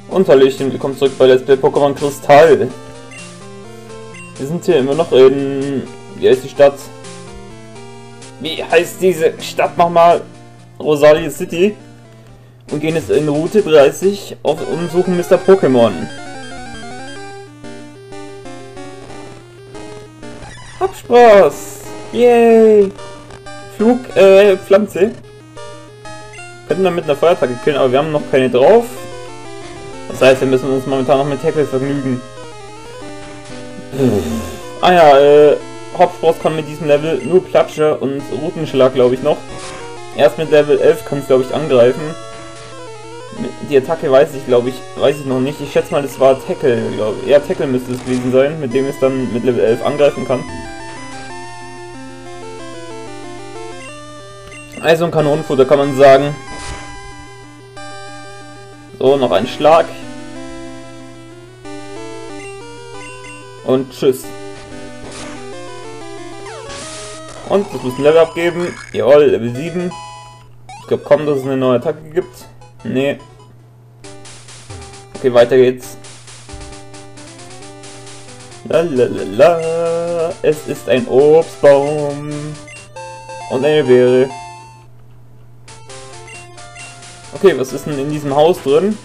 Und Hallöchen, willkommen zurück bei Let's Play Pokémon Kristall. Wir sind hier immer noch in... Wie heißt die Stadt? Wie heißt diese Stadt nochmal? Rosalia City. Und gehen jetzt in Route 30 und suchen Mr. Pokémon. Hab Spaß! Yay! Pflanze. Könnten dann mit einer Feuerattacke killen, aber wir haben noch keine drauf. Das heißt, wir müssen uns momentan noch mit Tackle vergnügen. Ah ja, Hauptspross kann mit diesem Level nur Klatscher und Routenschlag, glaube ich, noch. Erst mit Level 11 kann es, glaube ich, angreifen. Die Attacke weiß ich noch nicht. Ich schätze mal, das war Tackle, glaube ich. Ja, Tackle müsste es gewesen sein, mit dem es dann mit Level 11 angreifen kann. Also ein Kanonenfutter, kann man sagen. So, noch ein Schlag. Und tschüss. Und das muss ein Level abgeben. Jawohl, Level 7. Ich glaube kaum, dass es eine neue Attacke gibt. Nee. Okay, weiter geht's. Lalalala. Es ist ein Obstbaum. Und eine Beere. Okay, was ist denn in diesem Haus drin?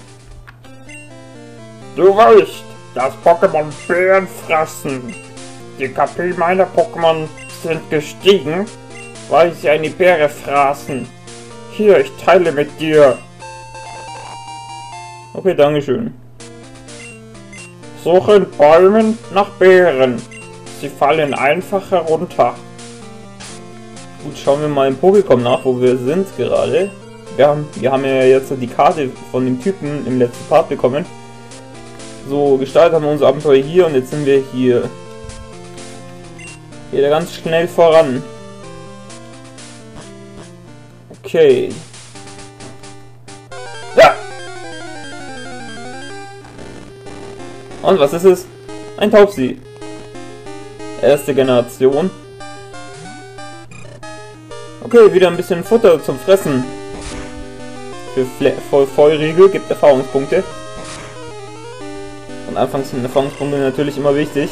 Du weißt, dass Pokémon Beeren fressen. Die KP meiner Pokémon sind gestiegen, weil sie eine Beere fraßen. Hier, ich teile mit dir. Okay, dankeschön. Suche in Bäumen nach Beeren. Sie fallen einfach herunter. Gut, schauen wir mal im Pokécom nach, wo wir sind gerade. Wir haben ja jetzt die Karte von dem Typen im letzten Part bekommen. So, gestartet haben wir unser Abenteuer hier und jetzt sind wir hier. Geht da ganz schnell voran. Okay. Ja! Und was ist es? Ein Taubsi. Erste Generation. Okay, wieder ein bisschen Futter zum Fressen. Für Feurigel gibt Erfahrungspunkte. Und anfangs sind Erfahrungspunkte natürlich immer wichtig.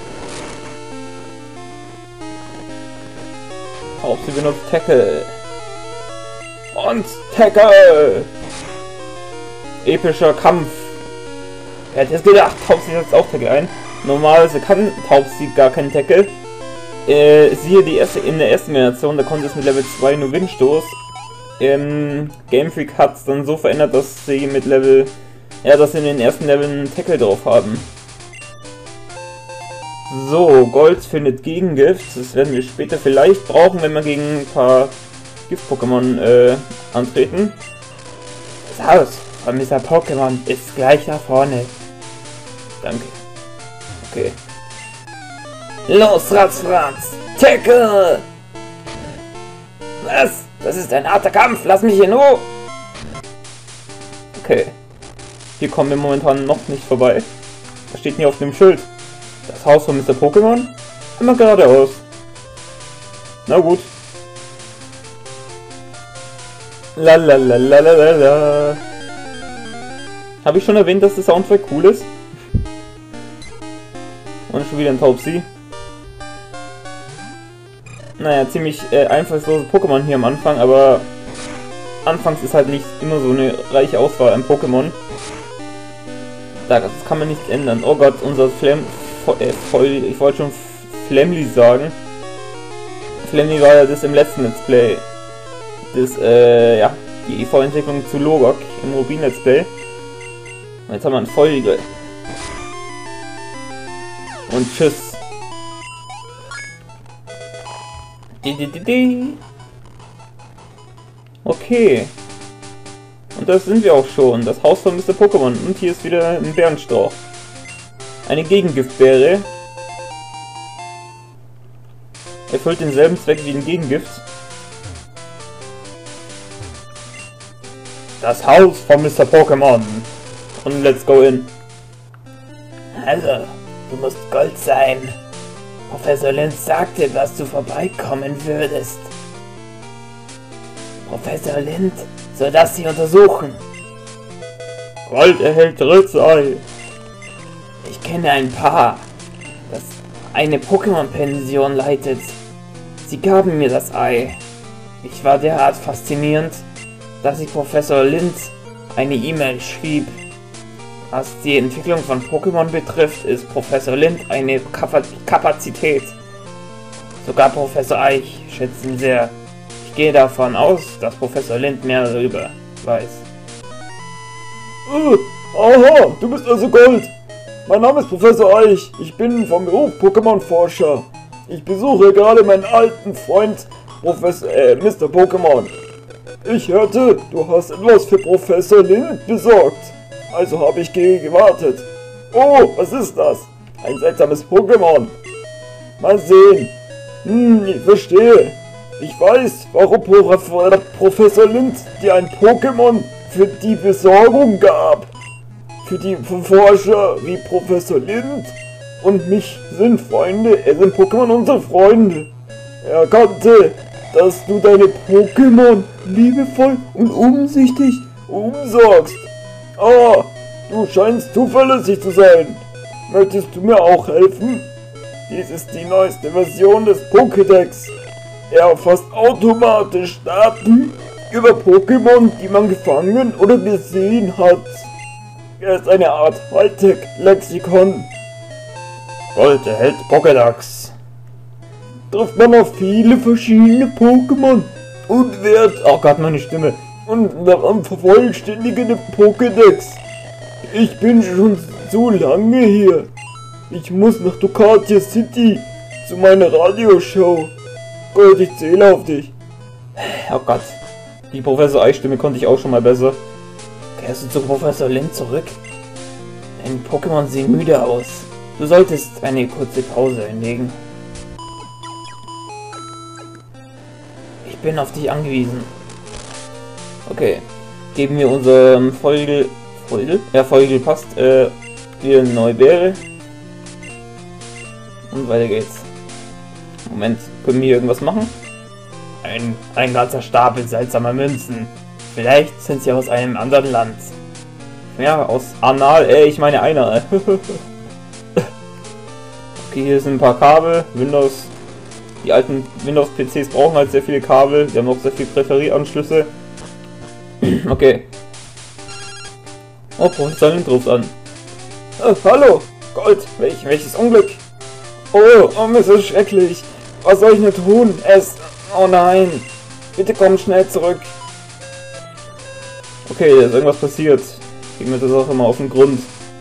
Auch sie benutzt Tackle. Und Tackle! Epischer Kampf. Wer hätte jetzt gedacht, Taubsi setzt auch Tackle ein. Normalerweise kann Taubsi gar keinen Tackle. Siehe in der ersten Generation, da konnte es mit Level 2 nur Windstoß. Game Freak hat es dann so verändert, dass sie mit Level... Ja, dass sie in den ersten Leveln einen Tackle drauf haben. So, Gold findet Gegengift. Das werden wir später vielleicht brauchen, wenn wir gegen ein paar Gift-Pokémon antreten. Das Haus von Mr. Pokémon ist gleich da vorne. Danke. Okay. Los, Ratzfratz! Tackle! Was? Das ist ein harter Kampf, lass mich in Ruhe! Okay. Hier kommen wir momentan noch nicht vorbei. Da steht hier auf dem Schild. Das Haus von Mr. Pokémon? Immer geradeaus. Na gut. Lalalala. Habe ich schon erwähnt, dass der Soundtrack cool ist? Und schon wieder ein Taubsi. Naja, ziemlich einfallslose Pokémon hier am Anfang, aber anfangs ist halt nicht immer so eine reiche Auswahl an Pokémon. Das kann man nicht ändern. Oh Gott, unser ich wollte schon Flamly sagen. Flamly war ja das im letzten Let's Play. Das, ja, die EV-Entwicklung zu Logok im Rubin Let's Play. Und jetzt haben wir einen Feurigel. Und tschüss. Okay. Und das sind wir auch schon. Das Haus von Mr. Pokémon. Und hier ist wieder ein Bärenstrauch. Eine Gegengiftbeere. Erfüllt denselben Zweck wie ein Gegengift. Das Haus von Mr. Pokémon. Und let's go in. Also, du musst Gold sein. Professor Linz sagte, dass du vorbeikommen würdest. Professor Lind soll das hier untersuchen. Gold erhält Ritzei. Ich kenne ein Paar, das eine Pokémon-Pension leitet. Sie gaben mir das Ei. Ich war derart faszinierend, dass ich Professor Lind eine E-Mail schrieb. Was die Entwicklung von Pokémon betrifft, ist Professor Lind eine Kapazität. Sogar Professor Eich schätzt ihn sehr. Ich gehe davon aus, dass Professor Lind mehr darüber weiß. Aha, du bist also Gold. Mein Name ist Professor Eich. Ich bin vom Beruf Pokémon-Forscher. Ich besuche gerade meinen alten Freund Mr. Pokémon. Ich hörte, du hast etwas für Professor Lind besorgt. Also habe ich gewartet. Oh, was ist das? Ein seltsames Pokémon. Mal sehen. Ich verstehe. Ich weiß, warum Professor Lind dir ein Pokémon für die Besorgung gab. Für die Forscher wie Professor Lind und mich sind Freunde, sind Pokémon unsere Freunde. Er erkannte, dass du deine Pokémon liebevoll und umsichtig umsorgst. Ah, du scheinst zuverlässig zu sein. Möchtest du mir auch helfen? Dies ist die neueste Version des Pokédex. Er erfasst automatisch Daten über Pokémon, die man gefangen oder gesehen hat. Er ist eine Art Hightech-Lexikon. Gold erhält Pokédex. Trifft man auf viele verschiedene Pokémon und wird... Oh Gott, meine Stimme. Und vervollständigen den Pokédex. Ich bin schon so lange hier. Ich muss nach Ducatia City zu meiner Radioshow. Gold, ich zähle auf dich. Oh Gott. Die Professor Eich-Stimme konnte ich auch schon mal besser. Kehrst du zu Professor Lind zurück? Deine Pokémon sehen müde aus. Du solltest eine kurze Pause einlegen. Ich bin auf dich angewiesen. Okay. Geben wir unserem Feugel passt, wieder eine neue Beere. Und weiter geht's. Moment, können wir hier irgendwas machen? Ein ganzer Stapel seltsamer Münzen. Vielleicht sind sie aus einem anderen Land. Ja, aus Anal, ich meine einer. Okay, hier sind ein paar Kabel. Die alten Windows-PCs brauchen halt sehr viele Kabel. Die haben auch sehr viele Präferieranschlüsse. Okay. Oh, Professor Lind ruft an. Hallo, Gold, welches Unglück? Oh, mir ist so schrecklich. Was soll ich nur tun? Oh nein. Bitte komm schnell zurück. Okay, da ist irgendwas passiert. Gehen wir das auch immer auf den Grund.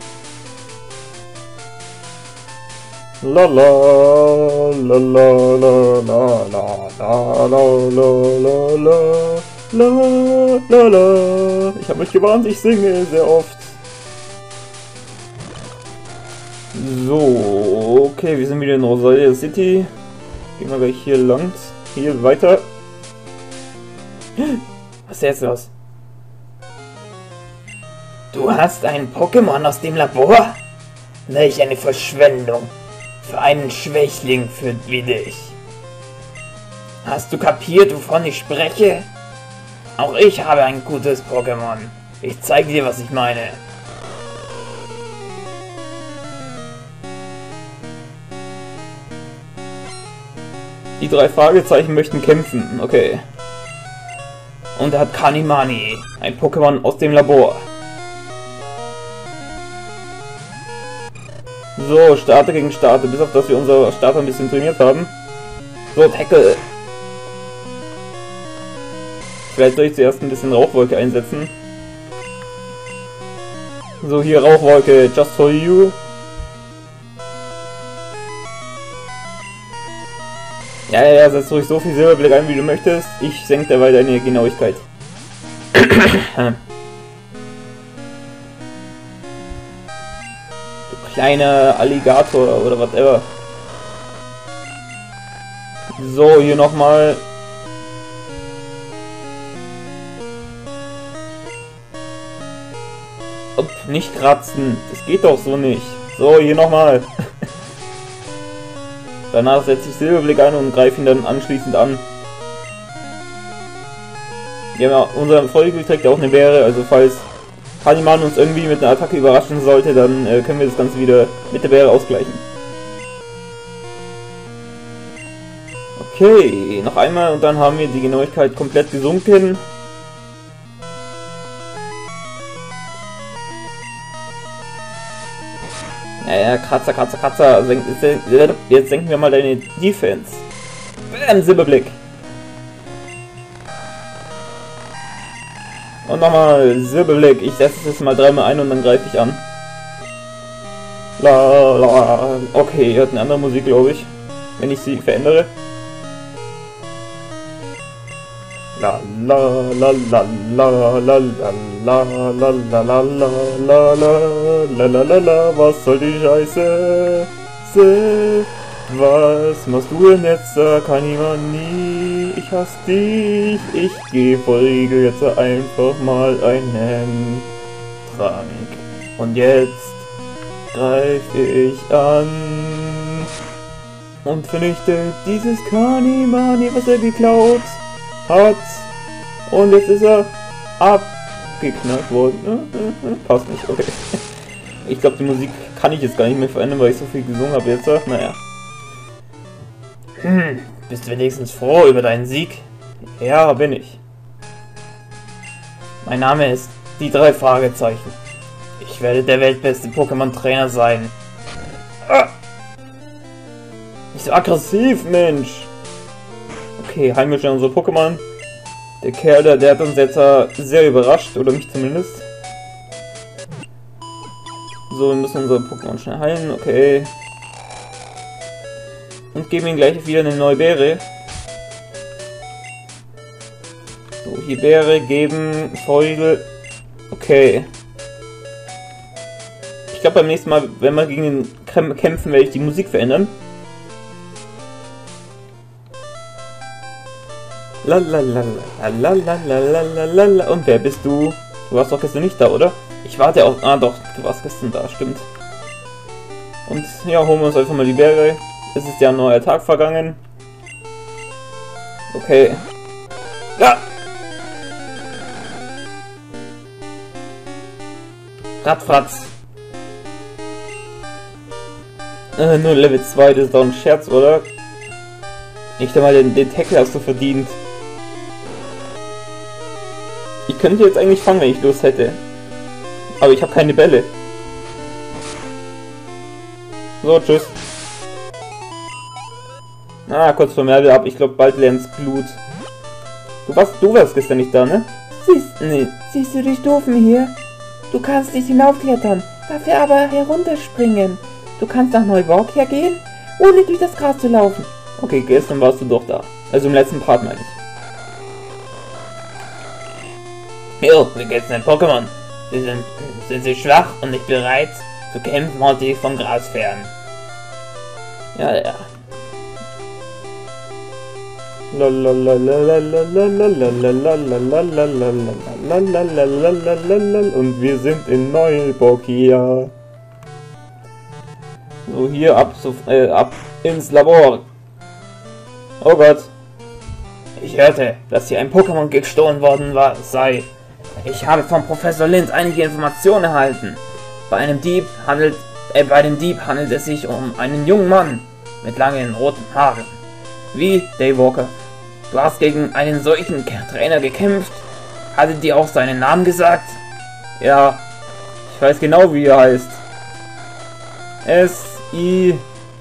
La la la la la la la la la la la la. Ich habe euch gewarnt, ich singe sehr oft. So, okay, wir sind wieder in Rosalia City. Gehen wir gleich hier lang. Hier weiter. Was ist jetzt los? Du hast ein Pokémon aus dem Labor? Welch eine Verschwendung. Für einen Schwächling wie dich. Hast du kapiert, wovon ich spreche? Auch ich habe ein gutes Pokémon. Ich zeige dir, was ich meine. Die 3 Fragezeichen möchten kämpfen. Okay. Und er hat Kanimani, ein Pokémon aus dem Labor. So, Starter gegen Starter, bis auf dass wir unser Starter ein bisschen trainiert haben. So, Tackle. Vielleicht soll ich zuerst ein bisschen Rauchwolke einsetzen. So, hier Rauchwolke, just for you. Ja, setz ruhig so viel Silberblick ein, wie du möchtest. Ich senke dabei deine Genauigkeit. Kleiner Alligator oder whatever. So, hier nochmal. Nicht kratzen. Das geht doch so nicht. So, hier nochmal. Danach setze ich Silberblick ein und greife ihn dann anschließend an. Ja, unser Vogel trägt ja auch eine Beere, also falls Haniman uns irgendwie mit einer Attacke überraschen sollte, dann können wir das Ganze wieder mit der Beere ausgleichen. Okay, noch einmal und dann haben wir die Genauigkeit komplett gesunken. Naja, Kratzer, Kratzer, Kratzer. Jetzt senken wir mal deine Defense. Bam, Silberblick. Und nochmal Silberblick. Ich setze es mal dreimal ein und dann greife ich an. La, la. Okay, ihr hört eine andere Musik, glaube ich. Wenn ich sie verändere. La la la la la la la la la la la la la la la la, was soll die Scheiße? Was machst du denn jetzt? Kann niemand nie. Ich hasse dich. Ich geh voll Riegel jetzt einfach mal einen Trank. Und jetzt greife ich an und vernichte dieses Kanimani, was er geklaut hat. Und jetzt ist er abgeknallt worden. Passt nicht, okay. Ich glaube, die Musik kann ich jetzt gar nicht mehr verändern, weil ich so viel gesungen habe jetzt. Naja. Bist du wenigstens froh über deinen Sieg? Ja, bin ich. Mein Name ist die 3 Fragezeichen. Ich werde der weltbeste Pokémon-Trainer sein. Nicht so aggressiv, Mensch. Okay, heilen wir schon unsere Pokémon. Der Kerl, der hat uns jetzt sehr überrascht, oder mich zumindest. So, wir müssen unsere Pokémon schnell heilen, okay. Und geben ihm gleich wieder eine neue Beere. So, hier Beere, geben, Feudel. Okay. Ich glaube beim nächsten Mal, wenn wir gegen den kämpfen, werde ich die Musik verändern. Lalalala. Und wer bist du? Du warst doch gestern nicht da, oder? Ich warte auch. Ah doch, du warst gestern da, stimmt. Und ja, holen wir uns einfach mal die Beere. Es ist ja ein neuer Tag vergangen. Okay. Ja! Radfratz. Nur Level 2, das ist doch ein Scherz, oder? Nicht einmal den Tackle hast du verdient. Ich könnte jetzt eigentlich fangen, wenn ich Lust hätte. Aber ich habe keine Bälle. So, tschüss. Kurz vor Merbe ab. Ich glaube, bald lernst Blut. Du warst gestern nicht da, ne? Siehst du die Stufen hier? Du kannst nicht hinaufklettern, dafür aber herunterspringen. Du kannst nach Neuborgia gehen, ohne durch das Gras zu laufen. Okay, gestern warst du doch da. Also im letzten Part meine ich. Jo, wie geht's den Pokémon? Sind sie schwach und nicht bereit zu kämpfen, halte ich vom Gras fern. Ja. Und wir sind in Neuborgia. So, hier ab ins Labor. Oh Gott. Ich hörte, dass hier ein Pokémon gestohlen worden sei. Ich habe von Professor Lind einige Informationen erhalten. Bei dem Dieb handelt es sich um einen jungen Mann mit langen roten Haaren. Wie, Daywalker? Du hast gegen einen solchen Trainer gekämpft? Hatte dir auch seinen Namen gesagt? Ja, ich weiß genau, wie er heißt. S-I-L-B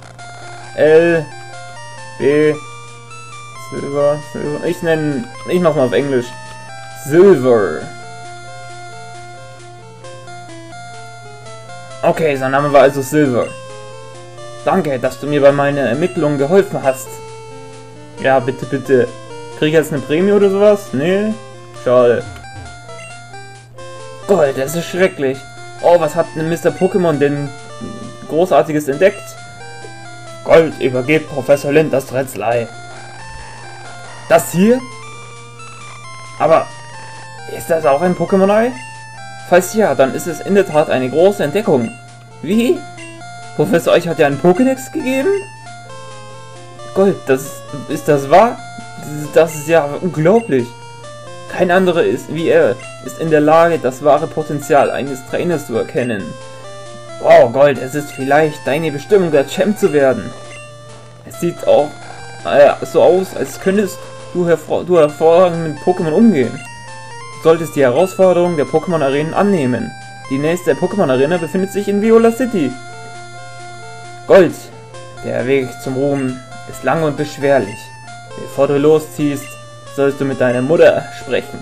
Silver. Ich mach's mal auf Englisch. Silver. Okay, sein Name war also Silver. Danke, dass du mir bei meinen Ermittlungen geholfen hast. Ja, bitte, bitte. Krieg ich jetzt eine Prämie oder sowas? Nee? Schade. Gold, das ist schrecklich. Oh, was hat denn Mr. Pokémon denn Großartiges entdeckt? Gold übergebt Professor Lind das Rätselei. Das hier? Aber ist das auch ein Pokémon-Ei? Falls ja, dann ist es in der Tat eine große Entdeckung. Wie? Professor euch hat ja einen Pokédex gegeben? Gold, ist das wahr? Das ist ja unglaublich. Kein anderer ist wie er ist in der Lage, das wahre Potenzial eines Trainers zu erkennen. Wow, Gold, es ist vielleicht deine Bestimmung, der Champ zu werden. Es sieht auch so aus, als könntest du hervorragend mit Pokémon umgehen. Du solltest die Herausforderung der Pokémon-Arenen annehmen. Die nächste Pokémon-Arena befindet sich in Viola City. Gold, der Weg zum Ruhm ist lang und beschwerlich. Bevor du losziehst, sollst du mit deiner Mutter sprechen.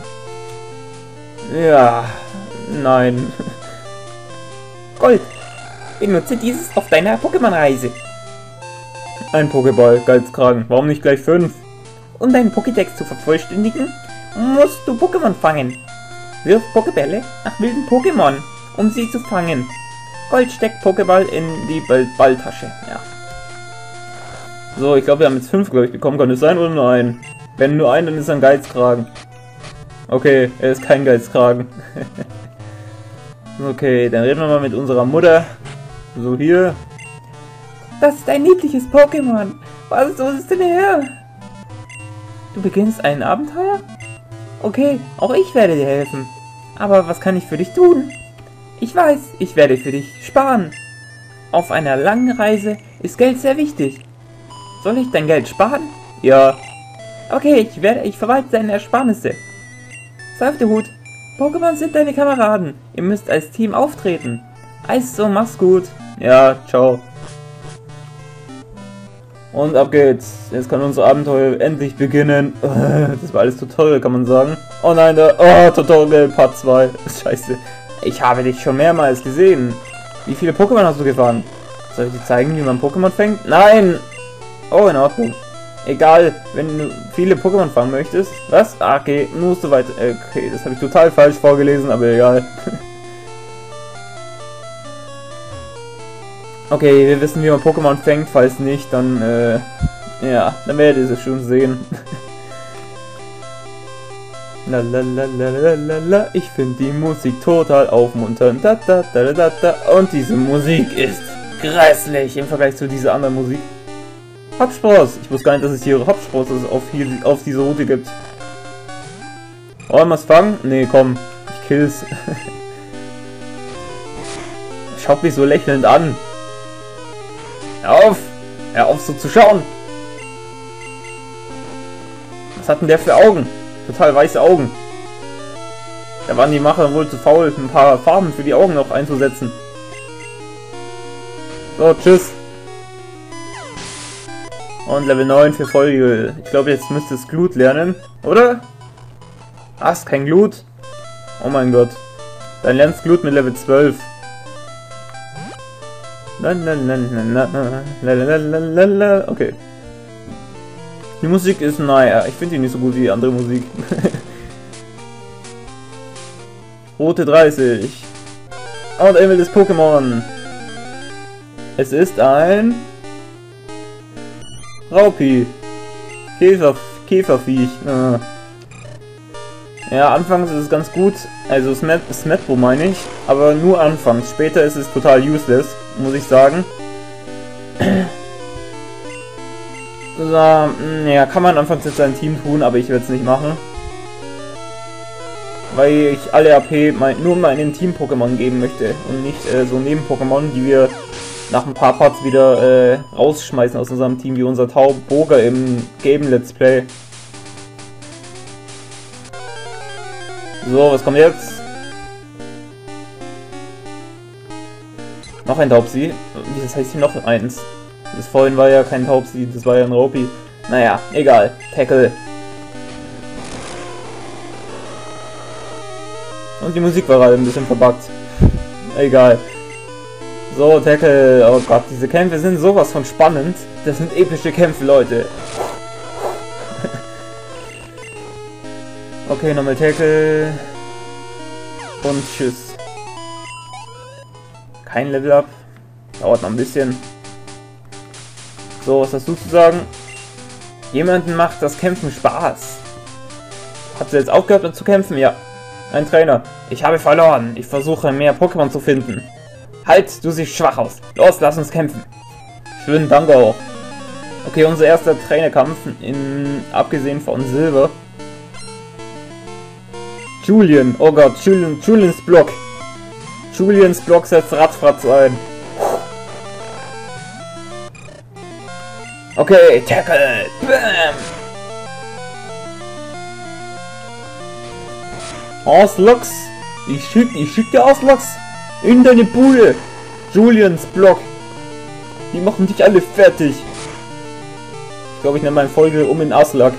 Ja, nein. Gold, benutze dieses auf deiner Pokémon-Reise. Ein Pokéball, Geizkragen. Warum nicht gleich 5? Um deinen Pokédex zu vervollständigen, musst du Pokémon fangen. Wirf Pokébälle nach wilden Pokémon, um sie zu fangen. Gold steckt Pokéball in die Balltasche. Ja. So, ich glaube, wir haben jetzt 5, glaube ich, bekommen. Kann es sein oder nur einen? Wenn nur einen, dann ist er ein Geizkragen. Okay, er ist kein Geizkragen. Okay, dann reden wir mal mit unserer Mutter. So, hier. Das ist ein niedliches Pokémon. Was ist denn her? Du beginnst ein Abenteuer? Okay, auch ich werde dir helfen. Aber was kann ich für dich tun? Ich weiß, ich werde für dich sparen. Auf einer langen Reise ist Geld sehr wichtig. Soll ich dein Geld sparen? Ja. Okay, ich verwalte deine Ersparnisse. Sei auf der Hut. Pokémon sind deine Kameraden. Ihr müsst als Team auftreten. Also, mach's gut. Ja, ciao. Und ab geht's. Jetzt kann unser Abenteuer endlich beginnen. Das war alles Tutorial, kann man sagen. Oh nein, Tutorial Part 2. Scheiße. Ich habe dich schon mehrmals gesehen. Wie viele Pokémon hast du gefangen? Soll ich dir zeigen, wie man Pokémon fängt? Nein! Oh, in Ordnung. Egal, wenn du viele Pokémon fangen möchtest. Was? Ah, okay, musst du weiter. Okay, das habe ich total falsch vorgelesen, aber egal. Okay, wir wissen, wie man Pokémon fängt. Falls nicht, dann, ja, dann werdet ihr es schon sehen. Lalalala, ich finde die Musik total aufmunternd. Da, da, da, da, da. Und diese Musik ist grässlich im Vergleich zu dieser anderen Musik. Hopspross! Ich wusste gar nicht, dass es hier Hopspross auf diese Route gibt. Wollen wir es fangen? Nee, komm. Ich kill's. Schaut mich so lächelnd an. Hör auf! Hör auf so zu schauen! Was hat denn der für Augen? Total weiße Augen. Da waren die Macher wohl zu faul, ein paar Farben für die Augen noch einzusetzen. So, tschüss. Und Level 9 für Vollheal. Ich glaube, jetzt müsste es Glut lernen, oder? Ah, ist kein Glut. Oh mein Gott. Dann lernst Glut mit Level 12. Okay. Die Musik ist, naja, ich finde die nicht so gut wie die andere Musik. Route 30. Und ein wildes Pokémon. Es ist ein Raupi. Käferviech. Ja, anfangs ist es ganz gut. Also Smetbo meine ich. Aber nur anfangs. Später ist es total useless, muss ich sagen. So, ja, kann man anfangs jetzt sein Team tun, aber ich werde es nicht machen. Weil ich alle AP nur meinen Team-Pokémon geben möchte. Und nicht so Neben-Pokémon, die wir nach ein paar Parts wieder rausschmeißen aus unserem Team, wie unser Tauboga im Game Let's Play. So, was kommt jetzt? Noch ein Taubsi. Das heißt hier noch eins. Das vorhin war ja kein Taubsi, das war ja ein Raupi. Naja, egal. Tackle. Und die Musik war gerade ein bisschen verbuggt. Egal. So, Tackle. Oh Gott, diese Kämpfe sind sowas von spannend. Das sind epische Kämpfe, Leute. Okay, nochmal Tackle. Und tschüss. Kein Level Up. Dauert noch ein bisschen. So, was hast du zu sagen? Jemanden macht das Kämpfen Spaß. Habt ihr jetzt aufgehört zu kämpfen? Ja. Ein Trainer. Ich habe verloren. Ich versuche mehr Pokémon zu finden. Halt, du siehst schwach aus. Los, lass uns kämpfen. Schön, danke auch. Okay, unser erster Trainerkampf, abgesehen von Silber. Julian. Oh Gott, Julians Block. Julians Block setzt Radfratz ein. Okay, Tackle. Bam. Auslocks. Ich schick dir Auslocks in deine Bude. Julians Block. Die machen dich alle fertig. Ich glaube, ich nenne meine Folge um in Aslak.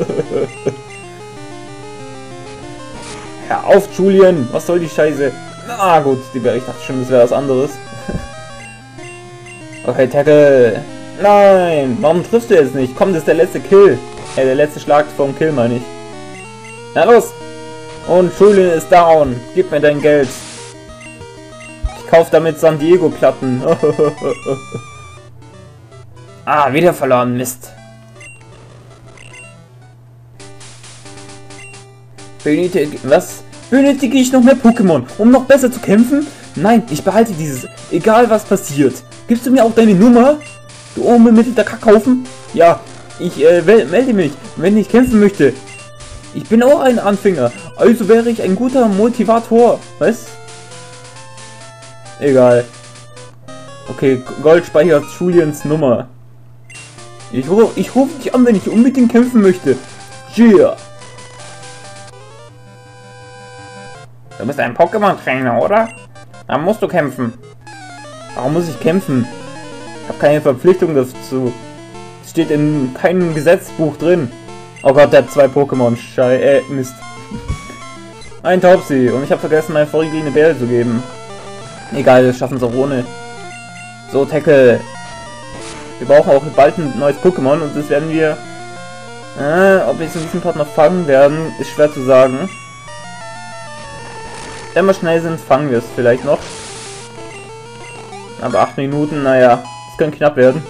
Hör auf, Julian. Was soll die Scheiße? Ah, gut. Ich dachte schon, das wäre was anderes. Okay, Tackle. Nein. Warum triffst du jetzt nicht? Komm, das ist der letzte Kill. Der letzte Schlag vom Kill, meine ich. Na los. Und Julian ist down. Gib mir dein Geld. Ich kaufe damit San Diego Platten. Ah, wieder verloren. Mist. Benötige ich noch mehr Pokémon, um noch besser zu kämpfen? Nein, ich behalte dieses. Egal was passiert. Gibst du mir auch deine Nummer? Du unbemittelter Kackhaufen? Ja, ich melde mich, wenn ich kämpfen möchte. Ich bin auch ein Anfänger, also wäre ich ein guter Motivator. Was? Egal. Okay, Gold speichert Julians Nummer. Ich rufe dich an, wenn ich unbedingt kämpfen möchte. Yeah. Du bist ein Pokémon-Trainer, oder? Dann musst du kämpfen. Warum muss ich kämpfen? Ich habe keine Verpflichtung dazu. Es steht in keinem Gesetzbuch drin. Oh Gott, der hat 2 Pokémon. Mist. Ein Taubsi. Und ich habe vergessen, meine vorgegebene Bälle zu geben. Egal, wir schaffen es auch ohne. So, Tackle. Wir brauchen auch bald ein neues Pokémon und das werden wir... ob wir es in diesem Part noch fangen werden, ist schwer zu sagen. Wenn wir schnell sind, fangen wir es vielleicht noch. Aber 8 Minuten, naja, das kann knapp werden.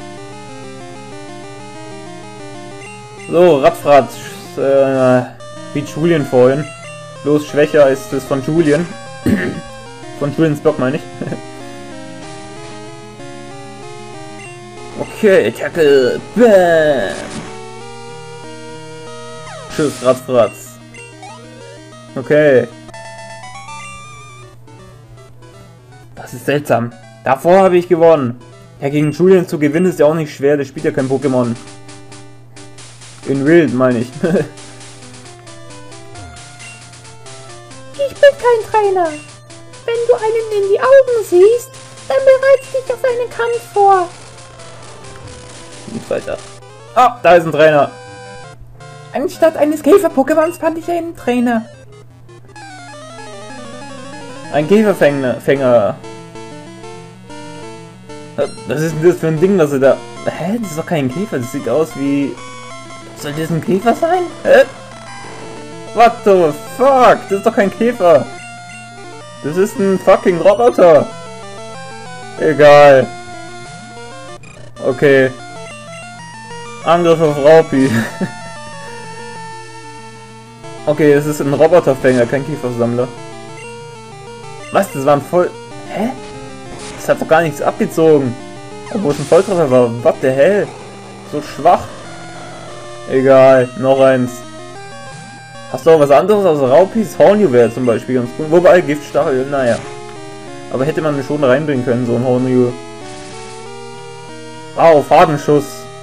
So, Radfratz, wie Julian vorhin. Bloß schwächer ist es von Julian. Von Julians Block meine ich. Okay, Tackle, bam! Tschüss, Radfratz. Okay. Das ist seltsam. Davor habe ich gewonnen. Ja, gegen Julian zu gewinnen ist ja auch nicht schwer, der spielt ja kein Pokémon. In Wild, meine ich. Ich bin kein Trainer. Wenn du einen in die Augen siehst, dann bereite dich auf einen Kampf vor. Und weiter. Ah, da ist ein Trainer. Anstatt eines Käfer-Pokémons fand ich einen Trainer. Ein Käferfänger. Was ist denn das für ein Ding, dass er da... Hä? Das ist doch kein Käfer, das sieht aus wie... Soll das ein Käfer sein? Hä? What the fuck? Das ist doch kein Käfer. Das ist ein fucking Roboter. Egal. Okay. Angriff auf Raupi. Okay, das ist ein Roboterfänger, kein Käfersammler. Was? Das waren voll... Hä? Das hat doch gar nichts abgezogen. Obwohl es ein Volltreffer war. What the hell? So schwach. Egal, noch eins. Hast du auch was anderes außer Raupis? Hornew wäre zum Beispiel ganz gut. Wobei, Giftstachel, naja. Aber hätte man schon reinbringen können, so ein Hornew. Wow, Fadenschuss.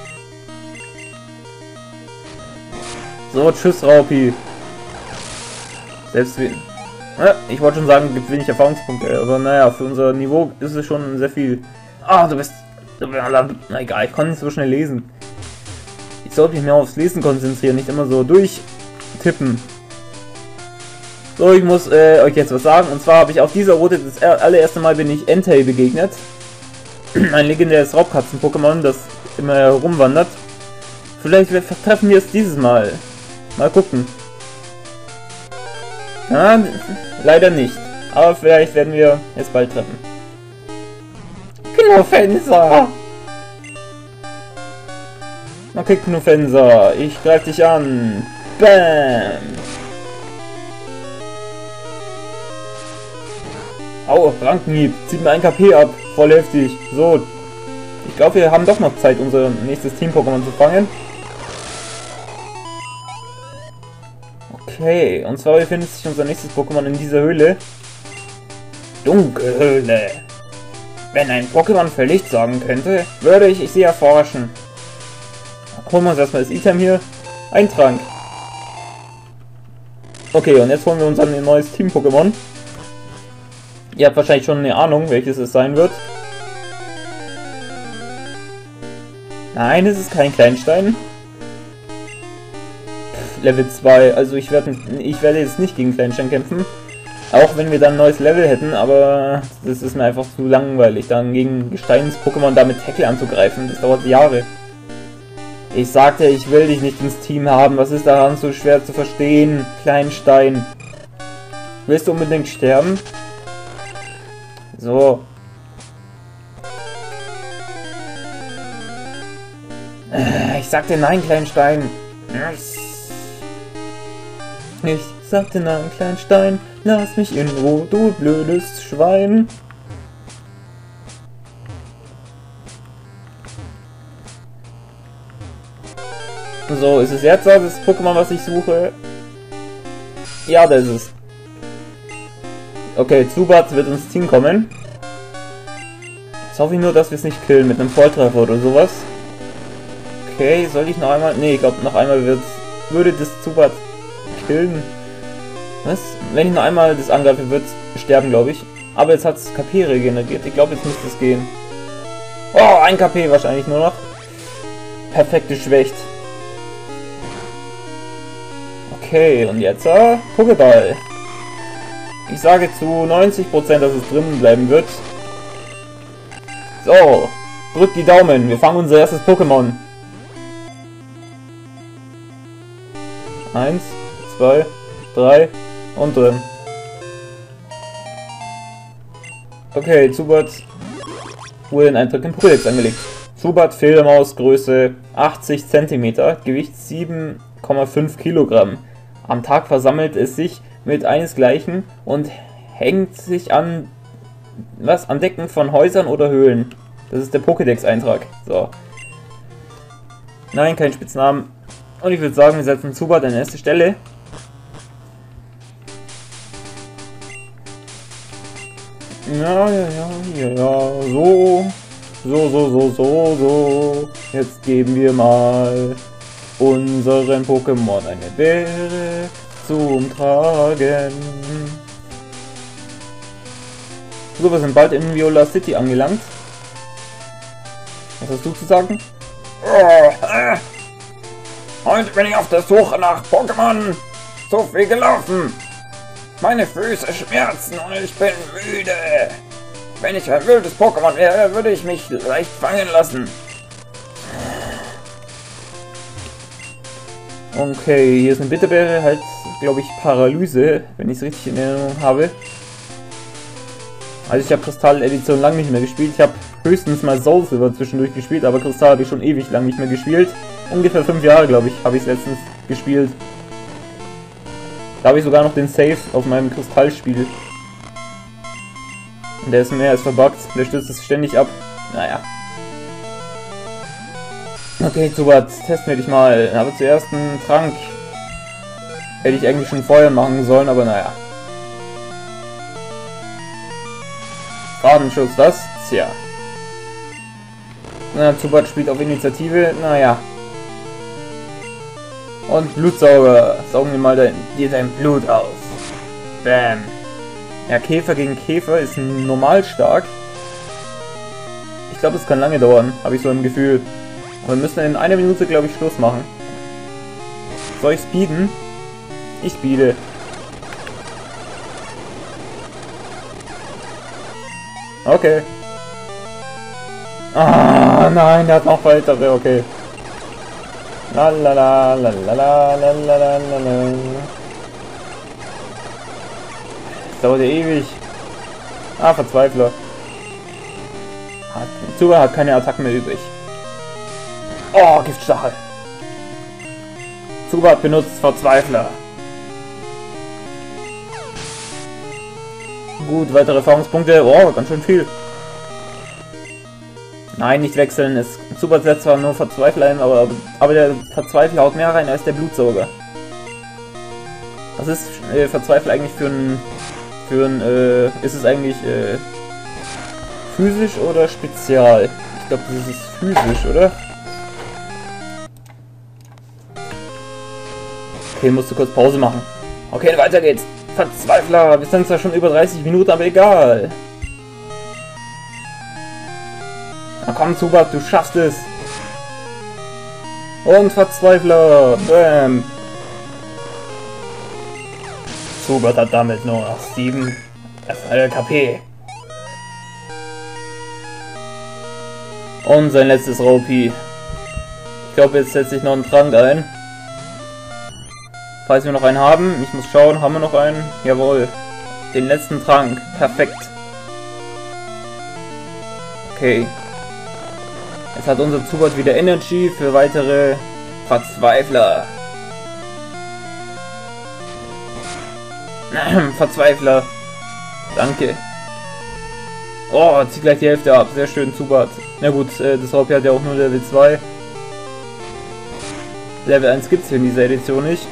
So, tschüss Raupi. Selbst wenn... Ich wollte schon sagen, gibt wenig Erfahrungspunkte, aber naja, für unser Niveau ist es schon sehr viel. Ah, du bist... Na egal, ich konnte nicht so schnell lesen. Ich sollte mich mehr aufs Lesen konzentrieren, nicht immer so durchtippen. So, ich muss euch jetzt was sagen, und zwar habe ich auf dieser Route das allererste Mal bin ich Entei begegnet. Ein legendäres Raubkatzen-Pokémon, das immer herumwandert. Vielleicht treffen wir es dieses Mal. Mal gucken. Ah, leider nicht. Aber vielleicht werden wir es bald treffen. Knufenser! Okay, Knufenser, ich greife dich an. Bam! Au, Rankenhieb, zieht mir ein KP ab. Voll heftig. So. Ich glaube, wir haben doch noch Zeit, unser nächstes Team-Pokémon zu fangen. Okay, und zwar befindet sich unser nächstes Pokémon in dieser Höhle. Dunkelhöhle. Wenn ein Pokémon für Licht sorgen könnte, würde ich sie erforschen. Holen wir uns erstmal das Item hier. Ein Trank. Okay, und jetzt holen wir uns dann ein neues Team-Pokémon. Ihr habt wahrscheinlich schon eine Ahnung, welches es sein wird. Nein, es ist kein Kleinstein. Level 2, also ich werde jetzt nicht gegen Kleinstein kämpfen. Auch wenn wir dann ein neues Level hätten, aber das ist mir einfach zu langweilig, dann gegen Gesteins-Pokémon da mit Tackle anzugreifen. Das dauert Jahre. Ich sagte, ich will dich nicht ins Team haben. Was ist daran so schwer zu verstehen, Kleinstein? Willst du unbedingt sterben? So. Ich sagte nein, Kleinstein. Ich sagte nein, Kleinstein. Lass mich in Ruhe, du blödes Schwein. So, ist es jetzt das Pokémon, was ich suche? Ja, da ist es. Okay, Zubat wird ins Team kommen. Jetzt hoffe ich nur, dass wir es nicht killen mit einem Volltreffer oder sowas. Okay, soll ich noch einmal... Ne, ich glaube, noch einmal würde das Zubat killen. Was? Wenn ich noch einmal das angreife, wird es sterben, glaube ich. Aber jetzt hat es KP regeneriert. Ich glaube, jetzt müsste es gehen. Oh, 1 KP wahrscheinlich nur noch. Perfekt geschwächt. Okay, und jetzt Pokéball. Ich sage zu 90%, dass es drin bleiben wird. So, drückt die Daumen. Wir fangen unser erstes Pokémon. 1, 2, 3 und drin. Okay, Zubat wurde in Eintrag im Pokédex angelegt. Zubat, Fledermaus, Größe 80 cm, Gewicht 7,5 Kilogramm. Am Tag versammelt es sich mit einesgleichen und hängt sich an Decken von Häusern oder Höhlen. Das ist der Pokédex-Eintrag. So. Nein, kein Spitznamen. Und ich würde sagen, wir setzen Zubat an die erste Stelle. Ja. So. Jetzt geben wir mal unseren Pokémon eine Beere zum Tragen. So, wir sind bald in Viola City angelangt. Was hast du zu sagen? Heute bin ich auf der Suche nach Pokémon. So viel gelaufen. Meine Füße schmerzen und ich bin müde. Wenn ich ein wildes Pokémon wäre, würde ich mich leicht fangen lassen. Okay, hier ist eine Bitterbeere, halt, glaube ich, Paralyse, wenn ich es richtig in Erinnerung habe. Also ich habe Kristall-Edition lang nicht mehr gespielt. Ich habe höchstens mal Soul Silver zwischendurch gespielt, aber Kristall habe ich schon ewig lang nicht mehr gespielt. Ungefähr 5 Jahre, glaube ich, habe ich es letztens gespielt. Da habe ich sogar noch den Save auf meinem Kristallspiel. Und der ist mehr als verbuggt, der stürzt es ständig ab. Naja. Okay, Zubat, testen wir dich mal. Aber zuerst einen Trank. Hätte ich eigentlich schon vorher machen sollen, aber naja. Fadenschutz, was? Tja. Na, Zubat spielt auf Initiative, naja. Und Blutsauger. Saugen wir mal dir dein Blut aus. Bam. Ja, Käfer gegen Käfer ist normal stark. Ich glaube, es kann lange dauern, habe ich so ein Gefühl. Aber wir müssen in 1 Minute, glaube ich, Schluss machen. Soll ich speeden? Ich speede. Okay. Ah, nein, der hat noch weitere, okay. Lalala. Das dauert ja ewig. Ah, Verzweifler. Zubat hat keine Attacken mehr übrig. Oh, Giftstachel. Zubat benutzt Verzweifler. Gut, weitere Erfahrungspunkte. Oh, ganz schön viel. Nein, nicht wechseln. Zubat setzt zwar nur Verzweifler ein, aber der Verzweifler haut mehr rein als der Blutsauger. Was ist Verzweifel eigentlich für ein ist es eigentlich physisch oder spezial? Ich glaube, das ist physisch, oder? Okay, musst du kurz Pause machen. Okay, weiter geht's. Verzweifler, wir sind zwar schon über 30 Minuten, aber egal. Na komm, Zubat, du schaffst es. Und Verzweifler, bam. Zubat hat damit nur noch 7 KP. Und sein letztes Raupi. Ich glaube, jetzt setze ich noch einen Trank ein. Falls wir noch einen haben. Ich muss schauen, haben wir noch einen? Jawohl. Den letzten Trank. Perfekt. Okay. Jetzt hat unser Zubat wieder Energy für weitere Verzweifler. Verzweifler. Danke. Oh, zieht gleich die Hälfte ab. Sehr schön, Zubat. Na gut, das Raupi hat ja auch nur Level 2. Level 1 gibt es hier in dieser Edition nicht.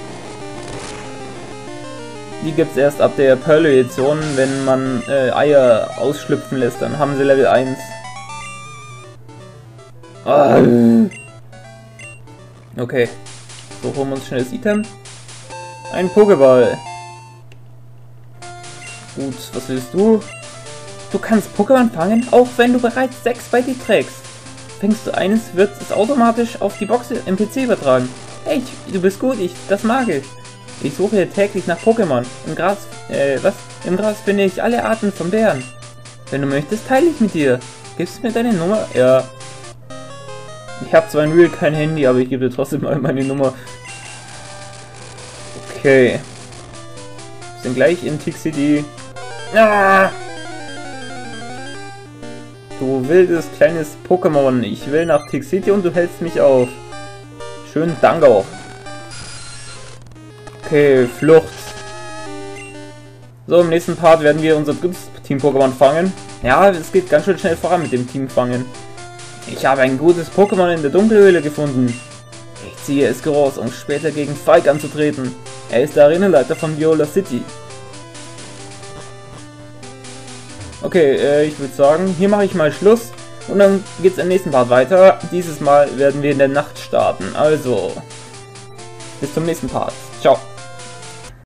Die gibt es erst ab der Pearl-Edition, wenn man Eier ausschlüpfen lässt. Dann haben sie Level 1. Okay. So, holen wir uns schnell das Item. Ein Pokéball. Gut, was willst du? Du kannst Pokémon fangen, auch wenn du bereits 6 bei dir trägst. Fängst du eines, wird es automatisch auf die Box im PC übertragen. Hey, du bist gut, das mag ich. Ich suche hier täglich nach Pokémon. Im Gras finde ich alle Arten von Bären. Wenn du möchtest, teile ich mit dir. Gibst du mir deine Nummer? Ja. Ich habe zwar in Real kein Handy, aber ich gebe dir trotzdem mal meine Nummer. Okay. Wir sind gleich in Tick City. Ah! Du wildes kleines Pokémon. Ich will nach Tick City und du hältst mich auf. Schönen Dank auch. Okay, Flucht. So, im nächsten Part werden wir unser drittes Team-Pokémon fangen. Ja, es geht ganz schön schnell voran mit dem Team fangen. Ich habe ein gutes Pokémon in der Dunkelhöhle gefunden. Ich ziehe es raus, um später gegen Spike anzutreten. Er ist der Arenaleiter von Viola City. Okay, ich würde sagen, hier mache ich mal Schluss. Und dann geht es im nächsten Part weiter. Dieses Mal werden wir in der Nacht starten. Also, bis zum nächsten Part. Ciao.